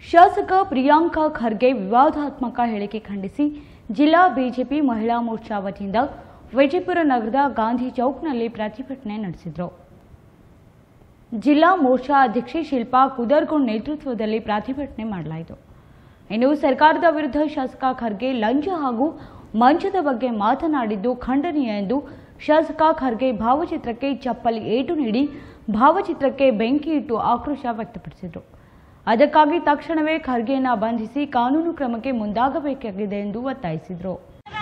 ಶಾಸಕ ಪ್ರಿಯಾಂಕಾ ಖರ್ಗೆ ವಿವಾದಾತ್ಮಕ ಹೇಳಿಕೆ ಖಂಡಿಸಿ ಜಿಲ್ಲಾ ಬಿಜೆಪಿ ಮಹಿಳಾ ಮೋರ್ಚಾ ವತಿಯಿಂದ ವಿಜಯಪುರ ನಗರದ ಗಾಂಧಿ ಚೌಕ್ನಲ್ಲಿ ಪ್ರತಿಭಟನೆ ನಡೆಸಿದರು. ಜಿಲ್ಲಾ ಮೋರ್ಚಾ ಅಧ್ಯಕ್ಷೆ ಶಿಲ್ಪಾ ಕುದರ್ಗೊಂಡ್ ನೇತೃತ್ವದಲ್ಲಿ ಪ್ರತಿಭಟನೆ ಮಾಡಲಾಯಿತು. ಇನ್ನು ಸರ್ಕಾರದ ವಿರುದ್ಧ ಶಾಸಕ ಖರ್ಗೆ ಲಂಚ ಹಾಗೂ ಮಂಚದ ಬಗ್ಗೆ ಮಾತನಾಡಿದ್ದು ಖಂಡನೀಯ ಎಂದು ಶಾಸಕ ಖರ್ಗೆ ಭಾವಚಿತ್ರಕ್ಕೆ ಚಪ್ಪಲಿ ಏಟು ನೀಡಿ ಭಾವಚಿತ್ರಕ್ಕೆ ಬೆಂಕಿ ಇಟ್ಟು ಆಕ್ರೋಶ ವ್ಯಕ್ತಪಡಿಸಿದರು. ಅದಕ್ಕಾಗಿ ತಕ್ಷಣವೇ ಖರ್ಗೆಯನ್ನು ಬಂಧಿಸಿ ಕಾನೂನು ಕ್ರಮಕ್ಕೆ ಮುಂದಾಗಬೇಕಾಗಿದೆ ಎಂದು ಒತ್ತಾಯಿಸಿದರು.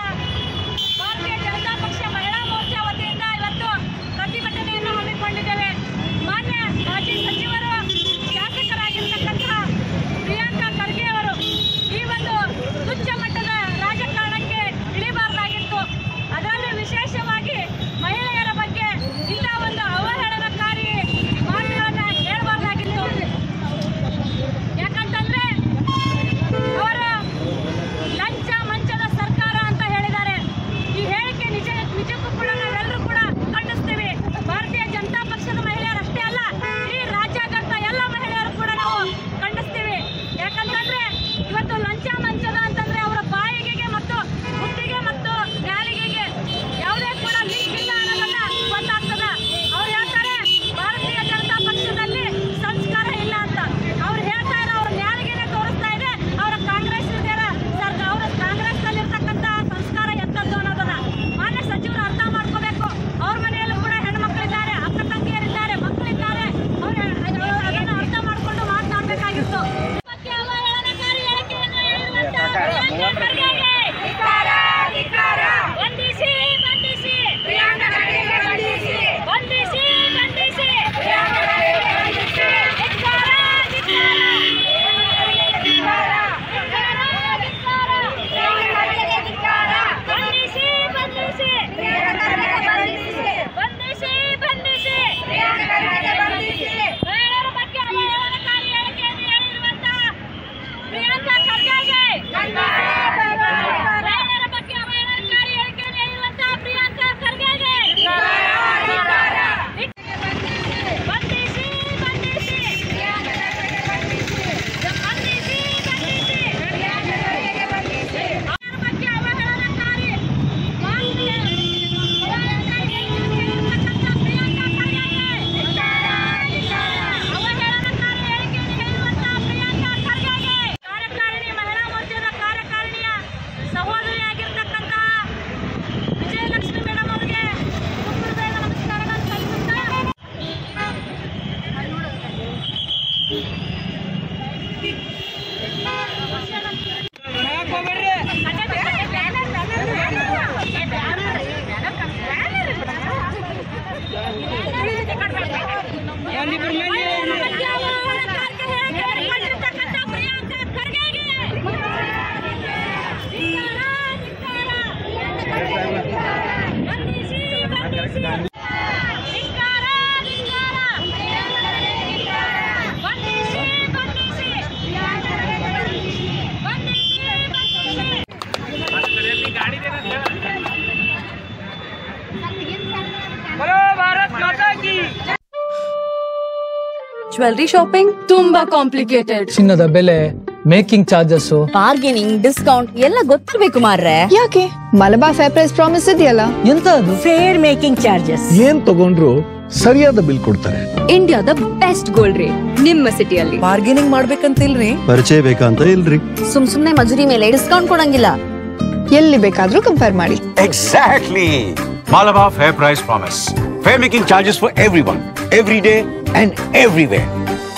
ಜ್ಯುವೆಲರಿ ಶಾಪಿಂಗ್ ತುಂಬಾ ಕಾಂಪ್ಲಿಕೇಟೆಡ್. ಚಿನ್ನದ ಬೆಲೆ, ಮೇಕಿಂಗ್ ಚಾರ್ಜಸ್, ಬಾರ್ಗೇನಿಂಗ್, ಡಿಸ್ಕೌಂಟ್ ಎಲ್ಲ ಗೊತ್ತಿರ್ಬೇಕು ಮಾರ್ರೆ. ಯಾಕೆ ಮಲಬಾರ್ ಫೇರ್ ಪ್ರೈಸ್ ಪ್ರಾಮಿಸ್ ಇದೆಯಲ್ಲ, ಎಂತ ಅದು? Fair making charges. ಏನ್ ತಗೊಂಡ್ರು ಸರಿಯಾದ ಬಿಲ್ ಕೊಡ್ತಾರೆ. ಇಂಡಿಯಾದ ಬೆಸ್ಟ್ ಗೋಲ್ಡ್ ರೇಟ್ ನಿಮ್ಮ ಸಿಟಿಯಲ್ಲಿ. ಬಾರ್ಗೇನಿಂಗ್ ಮಾಡ್ಬೇಕಂತಿಲ್ರಿ, ಪರಿಚಯ ಬೇಕಂತ ಇಲ್ರಿ. ಸುಮ್ನೆ ಮಜೂರಿ ಮೇಲೆ ಡಿಸ್ಕೌಂಟ್ ಕೊಡಂಗಿಲ್ಲ. ಎಲ್ಲಿ ಬೇಕಾದ್ರೂ ಕಂಪೇರ್ ಮಾಡಿ. Exactly. Malabar Fair Price Promise. Fair making charges for everyone, every day and everywhere.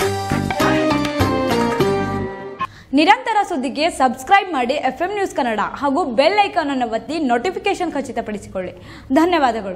ನಿರಂತರ ಸುದ್ದಿಗೆ ಸಬ್ಸ್ಕ್ರೈಬ್ ಮಾಡಿ FM ನ್ಯೂಸ್ ಕನ್ನಡ ಹಾಗೂ ಬೆಲ್ ಐಕಾನ್ ಅನ್ನು ಒತ್ತಿ ನೋಟಿಫಿಕೇಶನ್ ಖಚಿತಪಡಿಸಿಕೊಳ್ಳಿ. ಧನ್ಯವಾದಗಳು.